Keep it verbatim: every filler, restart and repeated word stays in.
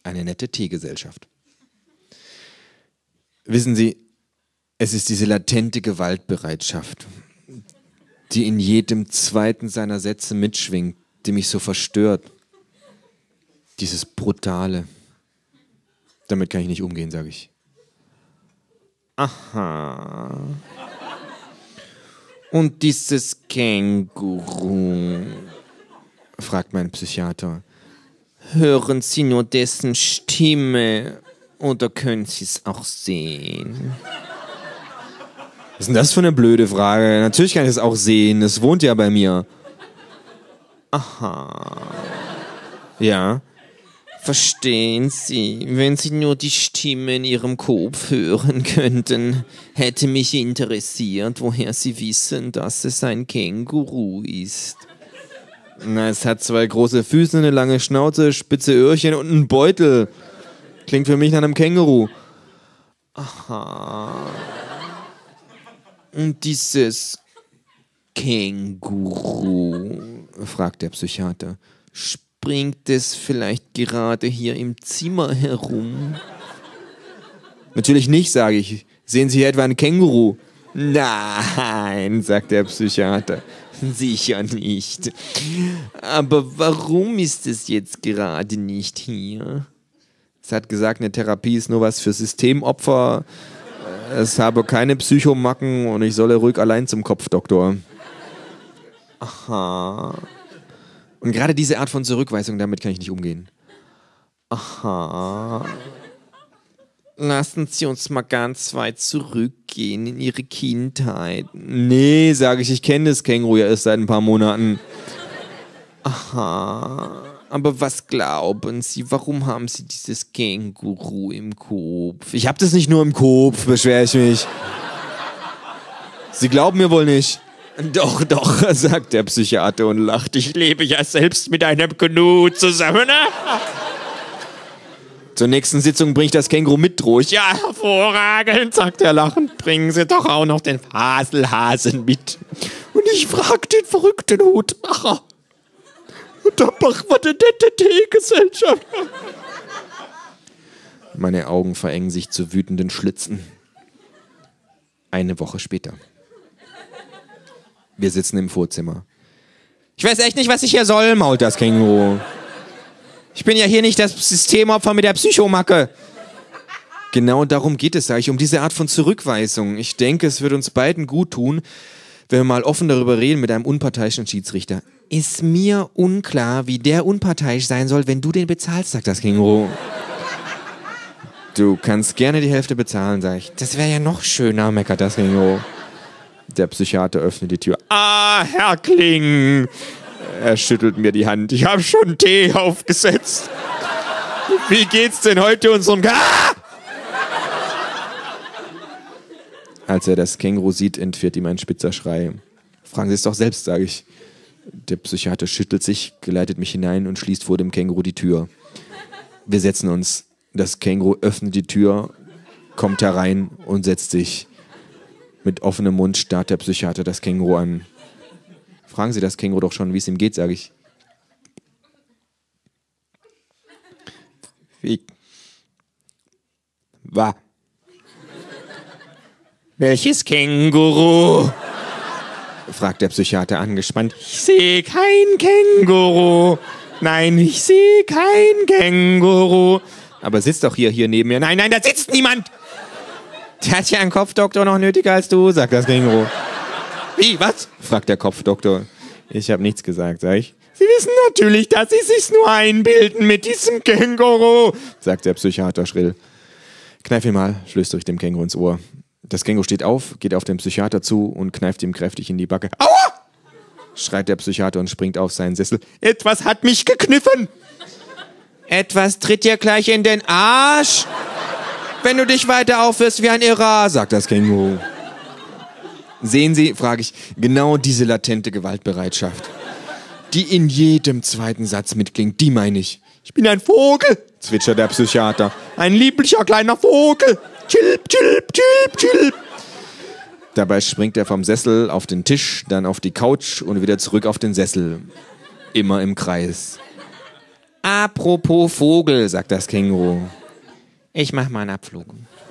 Eine nette Teegesellschaft. Wissen Sie, es ist diese latente Gewaltbereitschaft, die in jedem zweiten seiner Sätze mitschwingt, die mich so verstört. Dieses Brutale. Damit kann ich nicht umgehen, sage ich. Aha. Und dieses Känguru, fragt mein Psychiater. Hören Sie nur dessen Stimme oder können Sie es auch sehen? Was ist denn das für eine blöde Frage? Natürlich kann ich es auch sehen, es wohnt ja bei mir. Aha. Ja. Verstehen Sie, wenn Sie nur die Stimme in Ihrem Kopf hören könnten, hätte mich interessiert, woher Sie wissen, dass es ein Känguru ist. Na, es hat zwei große Füße, eine lange Schnauze, spitze Öhrchen und einen Beutel. Klingt für mich nach einem Känguru. Aha. Und dieses Känguru, fragt der Psychiater, springt es vielleicht gerade hier im Zimmer herum? Natürlich nicht, sage ich. Sehen Sie hier etwa ein Känguru? Nein, sagt der Psychiater. Sicher nicht. Aber warum ist es jetzt gerade nicht hier? Es hat gesagt, eine Therapie ist nur was für Systemopfer. Es habe keine Psychomacken und ich solle ruhig allein zum Kopfdoktor. Aha. Und gerade diese Art von Zurückweisung, damit kann ich nicht umgehen. Aha. Lassen Sie uns mal ganz weit zurückgehen in Ihre Kindheit. Nee, sage ich, ich kenne das Känguru ja erst seit ein paar Monaten. Aha. Aber was glauben Sie, warum haben Sie dieses Känguru im Kopf? Ich habe das nicht nur im Kopf, beschwere ich mich. Sie glauben mir wohl nicht. Doch, doch, sagt der Psychiater und lacht. Ich lebe ja selbst mit einem Gnu zusammen. Zur nächsten Sitzung bringe ich das Känguru mit, droh ich. Ja, hervorragend, sagt er lachend. Bringen Sie doch auch noch den Faselhasen mit. Und ich frag den verrückten Hutmacher. Und da machen wir eine nette Teegesellschaft. Meine Augen verengen sich zu wütenden Schlitzen. Eine Woche später. Wir sitzen im Vorzimmer. Ich weiß echt nicht, was ich hier soll, mault das Känguru. Ich bin ja hier nicht das Systemopfer mit der Psychomacke. Genau darum geht es, sage ich, um diese Art von Zurückweisung. Ich denke, es wird uns beiden gut tun, wenn wir mal offen darüber reden mit einem unparteiischen Schiedsrichter. Ist mir unklar, wie der unparteiisch sein soll, wenn du den bezahlst, sagt das Känguru. Du kannst gerne die Hälfte bezahlen, sag ich. Das wäre ja noch schöner, meckert das Känguru. Der Psychiater öffnet die Tür. Ah, Herr Kling! Er schüttelt mir die Hand. Ich habe schon Tee aufgesetzt. Wie geht's denn heute unserem... Ah! Als er das Känguru sieht, entfährt ihm ein spitzer Schrei. Fragen Sie es doch selbst, sage ich. Der Psychiater schüttelt sich, geleitet mich hinein und schließt vor dem Känguru die Tür. Wir setzen uns. Das Känguru öffnet die Tür, kommt herein und setzt sich. Mit offenem Mund starrt der Psychiater das Känguru an. Fragen Sie das Känguru doch schon, wie es ihm geht, sage ich. Wie? Wa? Welches Känguru? Fragt der Psychiater angespannt. Ich sehe kein Känguru. Nein, ich sehe kein Känguru. Aber sitzt doch hier, hier neben mir. Nein, nein, da sitzt niemand. Der hat ja einen Kopfdoktor noch nötiger als du, sagt das Känguru. Wie, was? Fragt der Kopfdoktor. Ich habe nichts gesagt, sag ich. Sie wissen natürlich, dass Sie sich's nur einbilden mit diesem Känguru, sagt der Psychiater schrill. Kneif ihn mal, flüstere ich dem Känguru ins Ohr. Das Känguru steht auf, geht auf den Psychiater zu und kneift ihm kräftig in die Backe. Aua! Schreit der Psychiater und springt auf seinen Sessel. Etwas hat mich gekniffen! Etwas tritt dir gleich in den Arsch! Wenn du dich weiter aufhörst wie ein Irrer, sagt das Känguru. Sehen Sie, frage ich, genau diese latente Gewaltbereitschaft, die in jedem zweiten Satz mitklingt, die meine ich. Ich bin ein Vogel, zwitschert der Psychiater. Ein lieblicher kleiner Vogel. Chilp, chilp, chilp, chilp. Dabei springt er vom Sessel auf den Tisch, dann auf die Couch und wieder zurück auf den Sessel. Immer im Kreis. Apropos Vogel, sagt das Känguru. Ich mach mal einen Abflug.